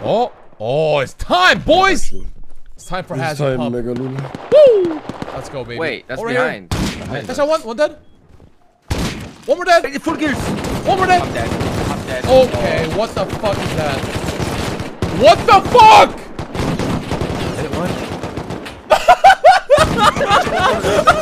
Oh, oh, it's time, boys! It's time for hazard pump. Woo! Let's go, baby. Wait, that's over behind. Here. That's one dead. One more dead. Full gears. One more dead. I'm dead. I'm dead. Okay, what the fuck is that? What the fuck? Hit it one.